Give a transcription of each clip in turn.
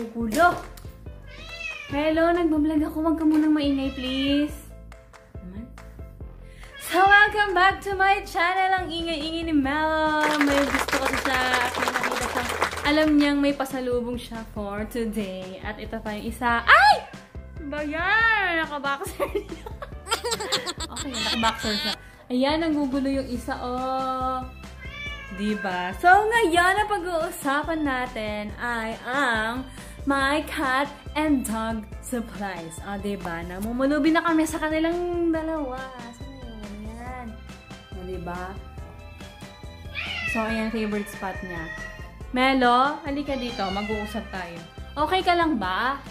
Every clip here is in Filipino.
gulo. Hello, nagbablog ako. Huwag ka munang maingay, please. Naman. So, welcome back to my channel. Ang ingay-ingay ni Mel. May gusto ko sa akin nakita siya. Alam niyang may pasalubong siya for today. At ito pa yung isa. Ay! Ba yan? Nakaboxer niya. Okay, nakaboxer siya. Ayan, nagugulo yung isa. Oh. Diba? So, ngayon na pag-uusapan natin ay ang my cat and dog supplies. O, diba? Namumulubi na kami sa kanilang dalawa. So, ayan. O, diba? So, ayan, favorite spot niya. Melo, halika dito. Mag-uusap tayo. Okay ka lang ba?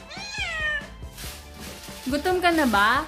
Gutom ka na ba?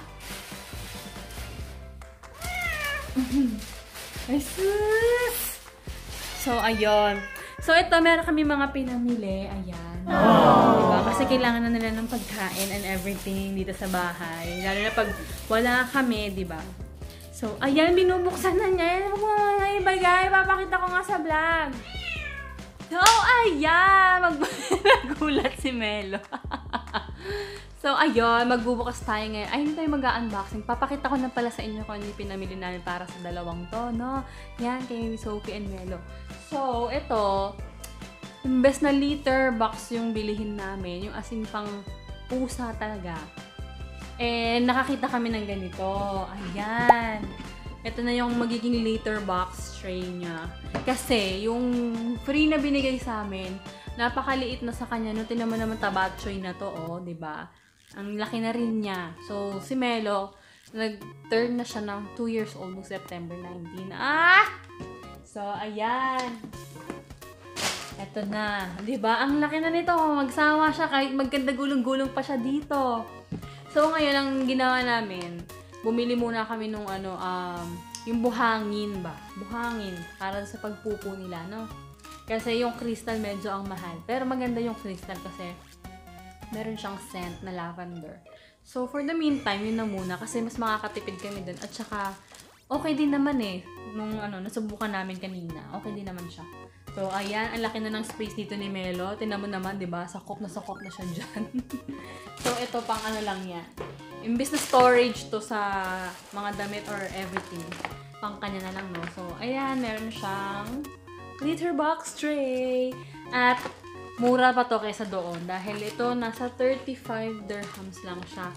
Ay, sus! So, ayun. So, ito, meron kami mga pinamili. Ayan. Diba? Kasi kailangan na nila ng pagkain and everything dito sa bahay. Lalo na pag wala kami, diba? So, ayan, binubuksan na niya. Ayan, ibagay. Papakita ko nga sa vlog. So, ayan. Magulat si Melo. So, ayun, magbubukas tayo ngayon. Ay, hindi tayo mag-unboxing. Papakita ko na pala sa inyo kung ano yung pinamili namin para sa dalawang to, no? Yan, kay Sophie and Melo. So, ito, imbes na liter box yung bilihin namin, yung asin pang pusa talaga. Eh, nakakita kami ng ganito. Ayan. Ito na yung magiging liter box tray niya. Kasi, yung free na binigay sa amin, napakaliit na sa kanya. No, tinaman naman tabatsoy na to, oh, diba? Ang laki na rin niya. So, si Melo, nag-turn na siya ng 2 years old noong September 19. Ah! So, ayan. Ito na. Diba? Ang laki na nito. Magsawa siya kahit magganda gulong-gulong pa siya dito. So, ngayon, ang ginawa namin, bumili muna kami nung yung buhangin ba? Buhangin. Para sa pagpupo nila, no? Kasi yung crystal medyo ang mahal. Pero maganda yung crystal kasi meron siyang scent na lavender. So, for the meantime, yun na muna. Kasi mas makakatipid kami dun. At saka, okay din naman eh. Nung nasubukan namin kanina. Okay din naman siya. So, ayan. Ang laki na ng space dito ni Melo. Tinan mo naman, diba? Sakop na siya dyan. So, ito pang lang yan. Imbis na storage to sa mga damit or everything. Pang kanya na lang, no? So, ayan. Meron siyang litter box tray. At mura pa to kaysa doon. Dahil ito, nasa 35 dirhams lang siya.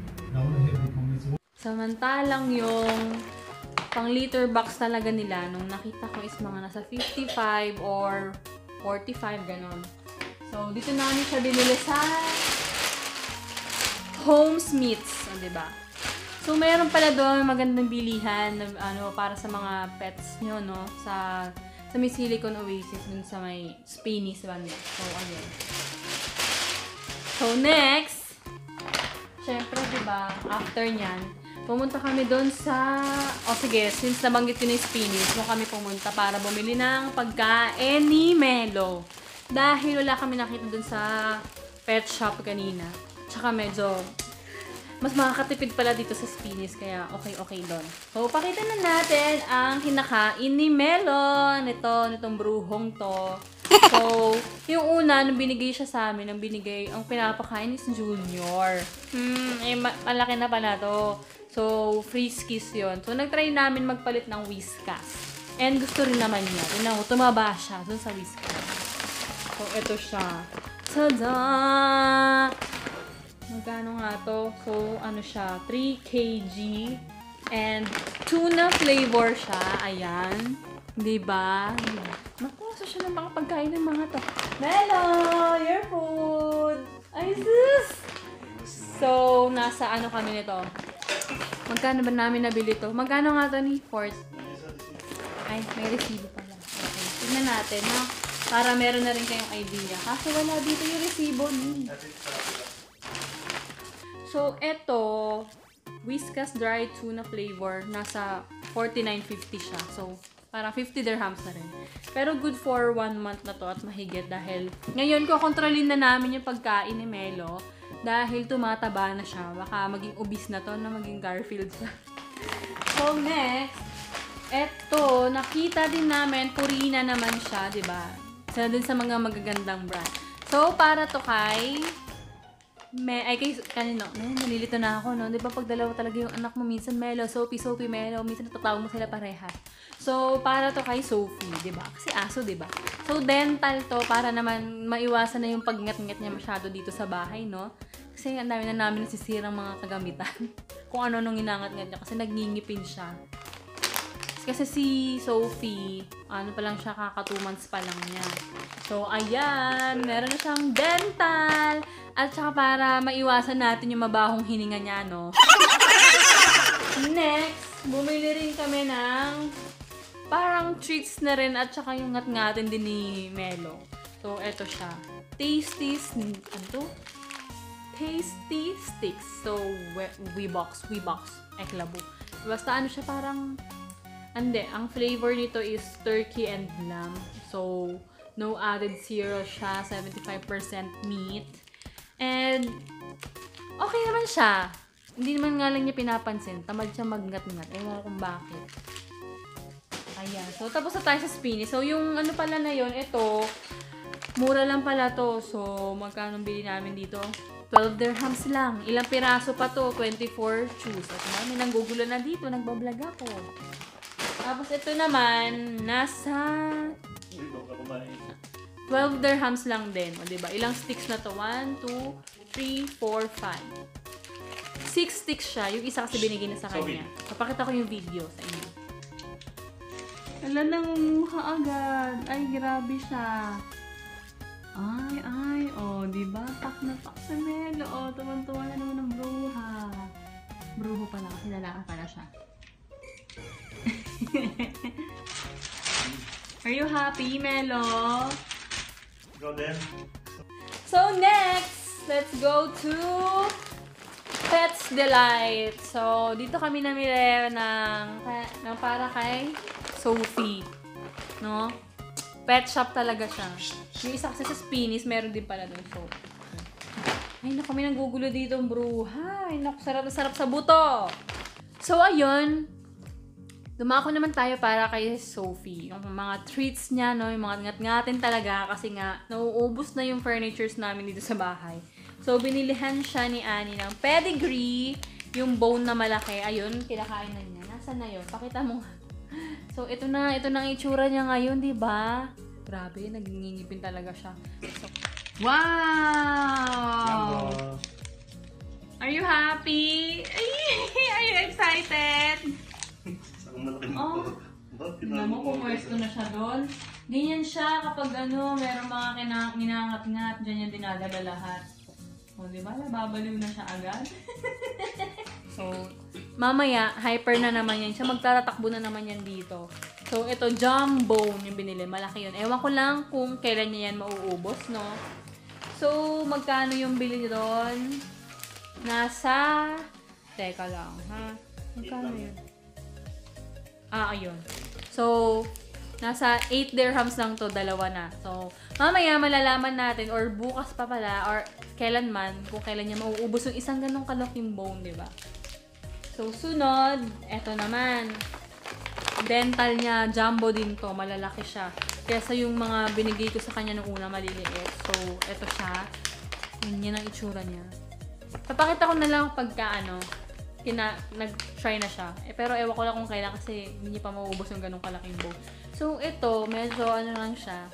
Samantalang yung pang liter box talaga nila, nung nakita ko is mga nasa 55 or 45, ganon. So, dito namin siya binili sa Home Smiths. Diba? So, mayroon pala doon magandang bilihan na, para sa mga pets nyo, no? Sa may Silicon Oasis dun sa may Spanish banda. So, ayun. So, next, syempre, diba, after nyan, pumunta kami dun sa, sige, since nabanggit ko na yung Spanish, doon kami pumunta para bumili ng pagkain ni Melo. Dahil wala kami nakita dun sa pet shop kanina. Tsaka medyo mas makakatipid pala dito sa Spanish, kaya okay doon. So, pakita na natin ang kinakain ni Melo. Nitong bruhong to. So, yung una, nung binigay siya sa amin, ang pinapakain is Junior. Malaki na pala to. So, Friskies yun. So, nagtry namin magpalit ng Whiskas. And gusto rin naman niya. Tingnan mo, tumaba siya dun sa Whiskas. So, ito siya. Tada! Magkano nga to? So, siya? 3 kg. And, tuna flavor siya. Ayan. Diba? Naku, so siya ng mga pagkain ng mga to. Melo! Your food! Ay, sus! So, nasa kami nito? Magkano ba namin nabili to? Magkano nga to ni Fort? Ay, may resibo pala. Okay. Tignan natin, no? Para meron na rin kayong idea. Kasi wala dito yung resibo ni. So, eto, Whiskas Dry Tuna Flavor, nasa 49.50 siya. So, parang 50 dirhams na rin. Pero good for 1 month na to at mahigit dahil ngayon kontrolin na namin yung pagkain ni Melo dahil tumataba na siya. Baka maging obese na to na maging Garfield siya. So, next, eto, nakita din namin, Purina naman siya, diba? Isa din sa mga magagandang brand. So, para to kay... kanino? Nalilito na ako, no? Di ba pag dalawa talaga yung anak mo, minsan Melo, Sophie, Melo, minsan natatawag mo sila pareha. So, para to kay Sophie, di ba? Kasi aso, di ba? So, dental to, para naman maiwasan na yung pagngat-ngat niya masyado dito sa bahay, no? Kasi ang dami na namin nasisirang mga kagamitan. Kung ano-anong inangat-ngat niya, kasi nagngingipin siya. Kasi si Sophie, ano pa lang siya, kaka 2 months pa lang niya. So, ayan, meron na siyang dental. At saka para maiwasan natin yung mabahong hininga niya, no? Next, bumili rin kami ng parang treats na rin at saka yung ngat-ngatin din ni Melo. So, eto siya. Tasty Sticks. So, Weebox, Eklabo. Basta ano siya, parang... ang flavor nito is turkey and lamb. So, no added zero siya. 75% meat. And, okay naman siya. Hindi naman nga lang niya pinapansin. Tamad siya magngat-ngat. Ewan ko kung bakit. Ayan. So, tapos na tayo sa spinny. So, yung ano pala na yun, ito, mura lang pala to. So, magkano bili namin dito? 12 dirhams lang. Ilang piraso pa to? 24 chews. At may nanggugulo na dito. Nagbablog ako. Tapos ito naman, nasa 12 dirhams lang din. O, diba? Ilang sticks na to? 1, 2, 3, 4, 5. 6 sticks siya. Yung isa kasi binigay na sa kanya. Papakita ko yung video sa inyo. Ala, nangunguha agad. Ay, grabe siya. Ay. O, diba? Tak na tak sa Melo. O, tuwan-tuwa na naman ng bruha. Bruho pala kasi lalaki pala siya. Are you happy, Melo? Go then. So next, let's go to Pet's Delight. So dito kami namili ng para kay Sophie, no? Pet shop talaga siya. Yung isa kasi sa Spinneys, meron din pala doon. So, ay naku, kami nanggugulo dito ang bruha. Ay naku, sarap na sarap sa buto. So ayun. Dumako naman tayo para kay Sophie. Yung mga treats niya, no? Yung mga ngat-ngatin talaga kasi nga nauubos na yung furnitures namin dito sa bahay. So, binilihan siya ni Annie ng pedigree, yung bone na malaki. Ayun, kinakain na niya. Nasaan na yun? Pakita mo nga. So, ito na ang itsura niya ngayon, di ba? Grabe, nagingipin talaga siya. So, wow! Are you happy? Are you excited? Oh, tingnan mo, pumwesto na siya doon. Ganyan siya kapag merong mga kinangat-ngat, dyan yung dinadala lahat. O, diba? Babaliw na siya agad. So, mamaya, hyper na naman yan siya. Magtatatakbo na naman yan dito. So, ito, jumbo yung binili. Malaki yun. Ewan ko lang kung kailan niya yan mauubos, no? So, magkano yung bili doon? Nasa... Teka lang, ha? Magkano yun? Ayun. So, nasa 8 dirhams lang to, dalawa na. So, mamaya malalaman natin or bukas pa pala or kailanman kung kailan niya mauubos yung isang ganong kalaking bone, di ba? So, sunod, eto naman. Dental niya, jumbo din to, malalaki siya. Kesa yung mga binigay ko sa kanya nung una, maliliit. So, eto siya. Yan ang itsura niya. Papakita ko na lang pagka nag-try na siya. Pero ewan ko lang kung kailan kasi hindi pa mauubos yung ganong kalaking bow. So, ito, medyo lang siya.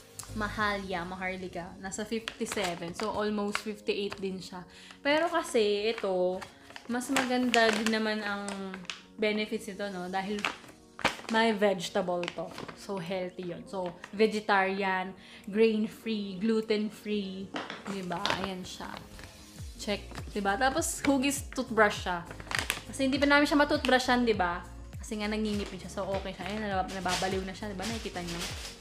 Maharlika. Nasa 57. So, almost 58 din siya. Pero kasi, ito, mas maganda din naman ang benefits nito, no? Dahil may vegetable to. So, healthy yun. So, vegetarian, grain-free, gluten-free. Diba? Ayan siya. Check. Diba? Tapos, hugis toothbrush siya. Kasi hindi pa namin siya matoothbrushan, diba? Kasi nga nangingipin siya. So, okay siya. Ayan, nababaliw na siya. Diba? Nakikita niyo.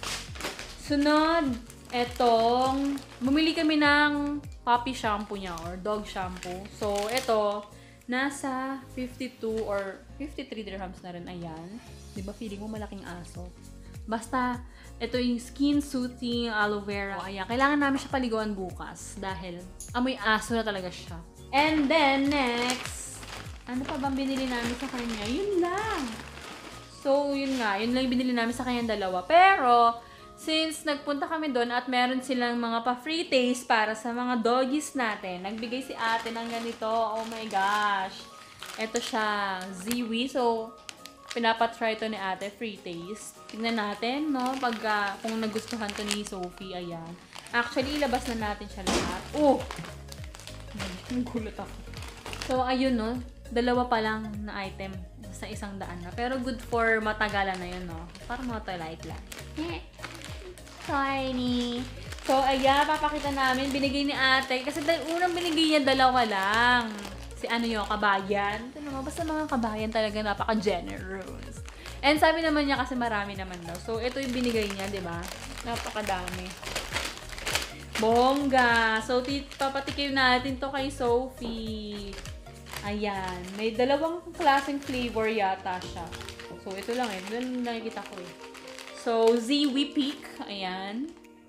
Sunod, etong, bumili kami ng puppy shampoo niya or dog shampoo. So, eto, nasa 52 or 53 dirhams na rin. Ayan. Diba? Feeling mo malaking aso. Basta, ito yung skin soothing aloe vera. Ayan. Kailangan namin siya paliguan bukas. Dahil, amoy aso na talaga siya. And then, next, ano pa bang binili namin sa kanya? Yun lang. So, yun nga. Yun lang yung binili namin sa kanya dalawa. Pero, since nagpunta kami doon at meron silang mga pa-free taste para sa mga doggies natin, nagbigay si ate ng ganito. Oh my gosh. Ito siya, Ziwi. So, pinapatry to ni ate, free taste. Tignan natin, no? Kung nagustuhan to ni Sophie, ayan. Actually, ilabas na natin siya lahat. Oh! Nagulat ako. So, ayun, no? Dalawa pa lang na item sa 100 na. Pero good for matagalan na yun, no? Para mga light lang. Tiny. So, ayan, papakita namin. Binigay ni ate. Kasi unang binigay niya, dalawa lang. Si ano yung kabayan. Ito naman, basta mga kabayan talaga napaka-generous. And sabi naman niya kasi marami naman daw. So, ito yung binigay niya, di ba? Napakadami. Bongga. So, papatikim natin to kay Sophie. Ayan. May dalawang klaseng flavor yata siya. So, ito lang eh. Doon nakikita ko eh. So, Ziwi Peak. Ayan.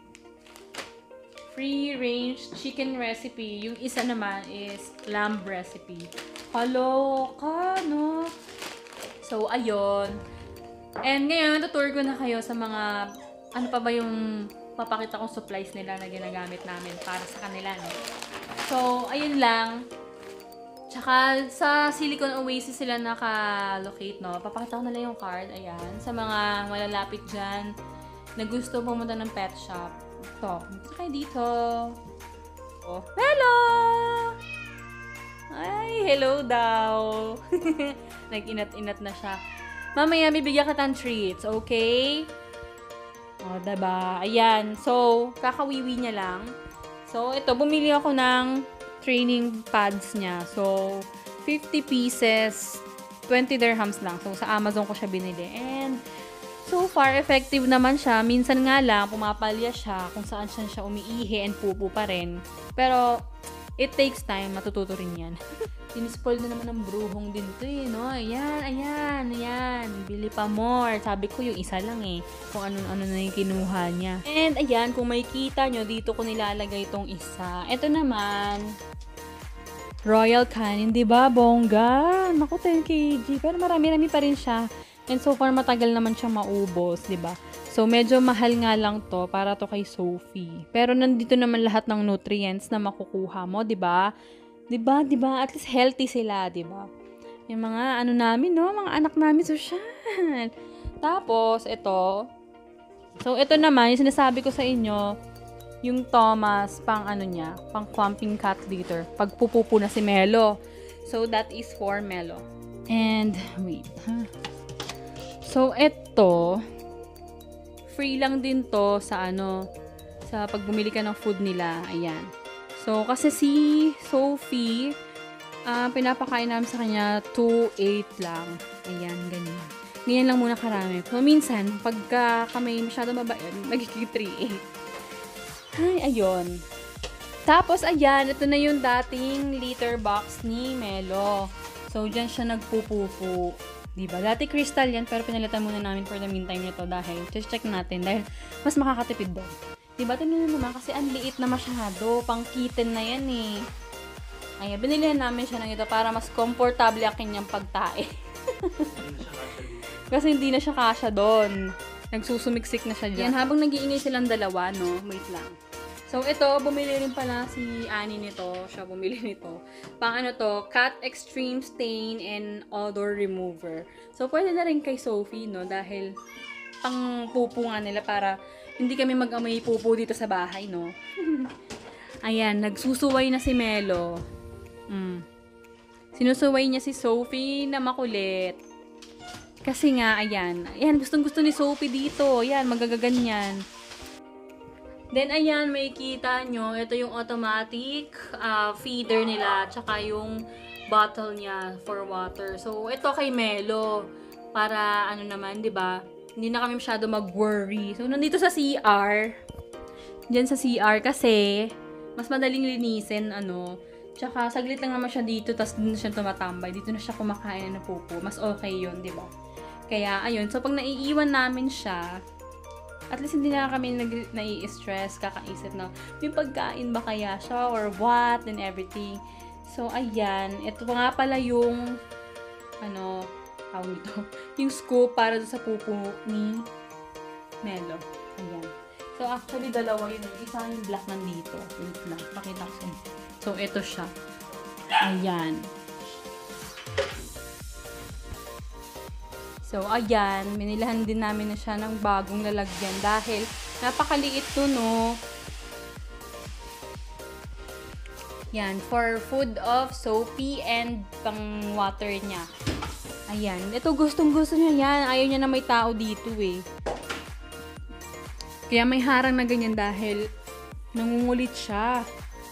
Free range chicken recipe. Yung isa naman is lamb recipe. Kaloka, no? So, ayun. And ngayon, tutur ko na kayo sa mga, ano pa ba yung papakita kong supplies nila na ginagamit namin para sa kanila, no? So, ayun lang. Tsaka, sa Silicon Oasis sila naka-locate, no? Papakita ko na lang yung card, ayan. Sa mga malalapit dyan na gusto pumunta ng pet shop. Ito, punta kayo dito. Oh, hello! Ay, hello daw. Nag-inat-inat na siya. Mamaya, bibigyan ka ng treats, okay? O, diba? Ayan. So, kakawiwi niya lang. So, ito, bumili ako ng training pads niya. So, 50 pieces, 20 dirhams lang. So, sa Amazon ko siya binili. And, so far, effective naman siya. Minsan nga lang, pumapalya siya kung saan siya umiihi and pupo pa rin. Pero, it takes time. Matututo rin yan. Sinispoil na naman ng bruhong din to eh, no? Ayan, ayan, ayan. Bili pa more. Sabi ko yung isa lang eh. Kung ano-ano na yung kinuha niya. And ayan, kung makikita nyo, dito ko nilalagay itong isa. Ito naman, Royal Canin, di ba? Bongga. Naku, 10 kg. Pero marami-rami pa rin siya. And so far, matagal naman siyang maubos, di ba? So, medyo mahal nga lang to para to kay Sophie. Pero nandito naman lahat ng nutrients na makukuha mo, di ba? Di ba? Di ba? At least healthy sila, di ba? Yung mga ano namin, no? Mga anak namin, sosyal. Tapos, ito. So, ito naman, yung sinasabi ko sa inyo, yung Thomas, pang ano niya, pang clumping cat litter. Pagpupupo na si Melo. So, that is for Melo. And, wait, ha? So, ito, free lang din to sa ano, sa pag bumili ka ng food nila. Ayan. So, kasi si Sophie, pinapakain namin sa kanya 2.8 lang. Ayan, ganyan. Ganyan lang muna karami. So, minsan, pagka kami masyado mabait, nagiging 3.8. Ay, ayun. Tapos, ayan, ito na yung dating litter box ni Melo. So, dyan siya nagpupupo. Diba? Dati crystal yan, pero pinalitan muna namin for the meantime nito dahil check natin dahil mas makakatipid doon. Diba? Tingnan naman kasi ang liit na masyado. Pang kitten na yan eh. Ayan, binilihan namin siya ng ito para mas komportable ang kanyang pagtae. Kasi hindi na siya kasya doon. Nagsusumiksik na siya dyan. Yan, habang nag-iingay silang dalawa, no? Wait lang. So, ito, bumili rin pala si Annie nito. Siya bumili nito. Pang ano to, Cat Extreme Stain and Odor Remover. So, pwede na rin kay Sophie, no? Dahil pang pupo nga nila para hindi kami mag-amoy pupo dito sa bahay, no? Ayan, nagsusuway na si Melo. Sinusuway niya si Sophie na makulit. Kasi nga, ayan. Ayan, gustong-gusto ni Sophie dito. Ayan, magagaganyan. Then, ayan, may kita nyo. Ito yung automatic feeder nila. Tsaka yung bottle niya for water. So, ito kay Melo. Para, ano naman, di ba? Hindi na kami masyado mag-worry. So, nandito sa CR. Diyan sa CR kasi, mas madaling linisin, ano. Tsaka, saglit lang naman siya dito. Tapos, dito na siya tumatambay. Dito na siya kumakain ng pupo. Mas okay yun, di ba? Kaya, ayun. So, pag naiiwan namin siya, at least hindi na kami nai-stress, kakaisip na may pagkain ba kaya siya or what and everything. So, ayan. Ito nga pala yung ano, tawag ito, yung scoop para sa pupo ni Melo. Ayan. So, actually, dalawa yun. Isa yung black nandito. Wait lang. Pakita ko sa'yo. So, ito siya. Ayan. So, ayan. Minilahan din namin na siya ng bagong lalagyan. Dahil, napakaliit to, no? Yan. For food of Soapy and pang water niya. Ayan. Ito, gustong-gusto niya yan. Ayaw niya na may tao dito, eh. Kaya may harang na ganyan dahil nangungulit siya.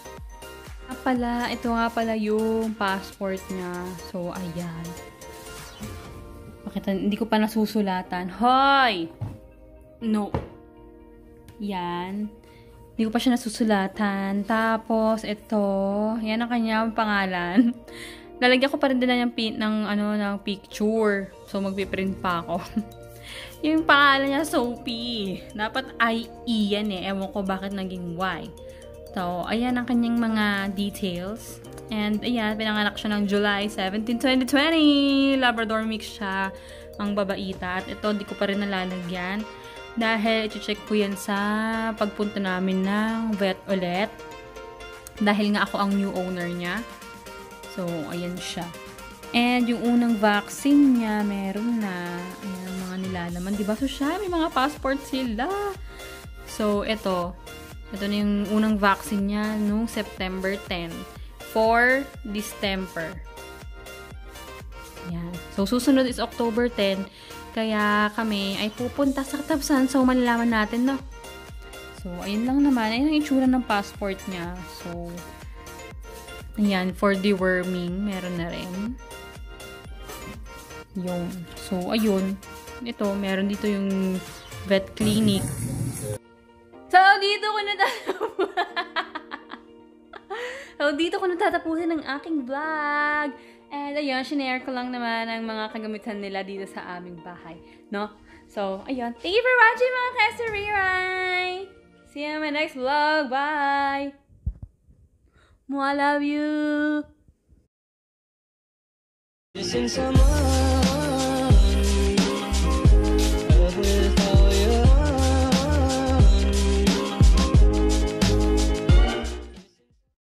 Ito nga pala yung passport niya. So, ayan. Bakit hindi ko pa nasusulatan? Hoy! No. Yan. Hindi ko pa siya nasusulatan. Tapos, ito. Yan ang kanyang pangalan. Lalagyan ko pa rin din ng picture. So, magpiprint pa ako. Yung pangalan niya, Soapy. Dapat I-E yan eh. Ewan ko bakit naging Y. So, ayan ang kanyang mga details. And, ayan, pinanganak siya ng July 17, 2020. Labrador mix siya. Ang babaita. At ito, di ko pa rin nalalagyan. Dahil, i-check ko yan sa pagpunta namin ng vet ulit. Dahil nga ako ang new owner niya. So, ayan siya. And, yung unang vaccine niya, meron na. Ayan, mga nilalaman. Diba? So, siya, may mga passport sila. So, ito. Ito na yung unang vaccine niya noong September 10 for distemper. Ayan. So, susunod is October 10. Kaya kami ay pupunta sa Katabsan. So, malalaman natin, no? So, ayun lang naman. Ayun ang itsura ng passport niya. So, ayan. For deworming, meron na rin. Yun. So, ayun. Ito, meron dito yung vet clinic. So, dito ko natatapusin ang aking vlog. And, ayun, shinare ko lang naman ang mga kagamitan nila dito sa aming bahay. No? So, ayun. Thank you for watching, mga Esteriray! See you in my next vlog. Bye! I love you! Missing someone.